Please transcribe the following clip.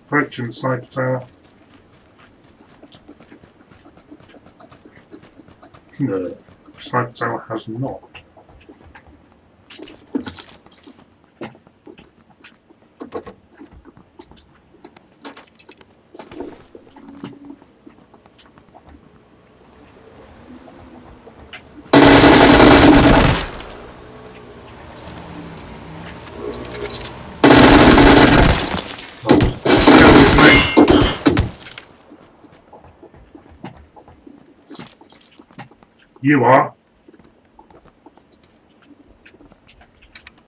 Approaching the sniper tower. No, sniper tower has not. You are.